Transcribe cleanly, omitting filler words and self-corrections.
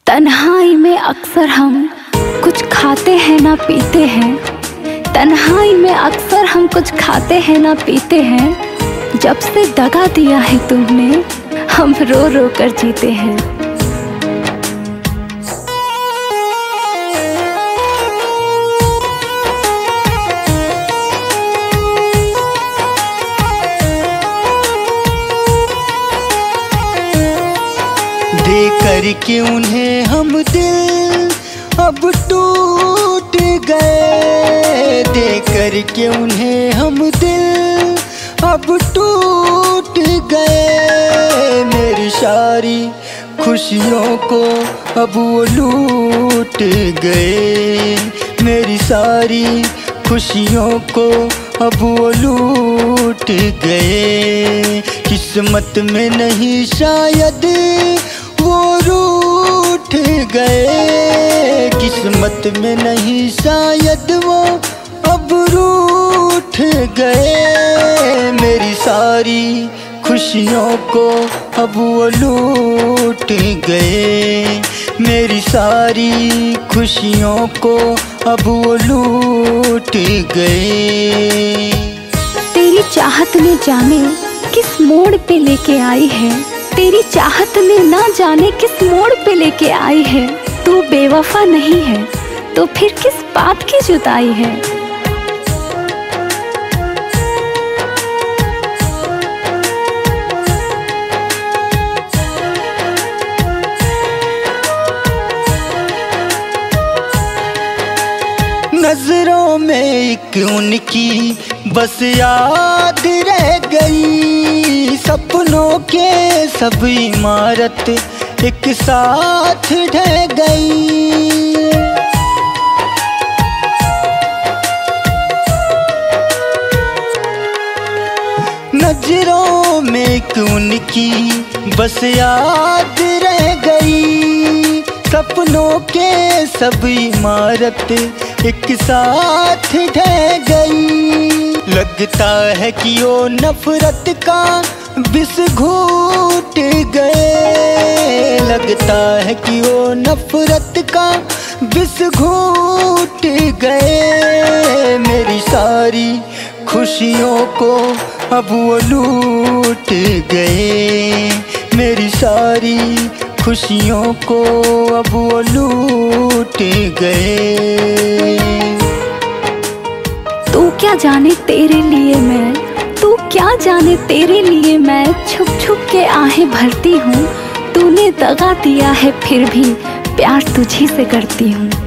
तन्हाई में अक्सर हम कुछ खाते हैं ना पीते हैं। तन्हाई में अक्सर हम कुछ खाते हैं ना पीते हैं। जब से दगा दिया है तुमने हम रो रो कर जीते हैं। दे करके उन्हें हम दिल अब टूट गए। दे करके उन्हें हम दिल अब टूट गए। मेरी सारी खुशियों को अब वो लूट गए। मेरी सारी खुशियों को अब वो लूट गए। किस्मत में नहीं शायद वो रूठ गए। किस्मत में नहीं शायद वो अब रूठ गए। मेरी सारी खुशियों को अब वो लूट गए। मेरी सारी खुशियों को अब वो लूट गए। तेरी चाहत ने जाने किस मोड़ पे लेके आई है। तेरी चाहत ने ना जाने किस मोड़ पे लेके आई है। तू बेवफा नहीं है तो फिर किस बात की जुदाई है। नजरों में एक उनकी बस याद रह गई। सपनों के सब इमारत एक साथ ढह गई। नजरों में एक उनकी बस याद रह गई। सपनों के सब इमारत एक साथ ढह गई। लगता है कि वो नफरत का विष घूट गए। लगता है कि वो नफरत का विष घूट गए। मेरी सारी खुशियों को अब वो लूट गए। मेरी सारी खुशियों को अब वो लूट गए। तू क्या जाने तेरे लिए मैं, तू क्या जाने तेरे लिए मैं छुप छुप के आहें भरती हूँ। तूने दगा दिया है फिर भी प्यार तुझी से करती हूँ।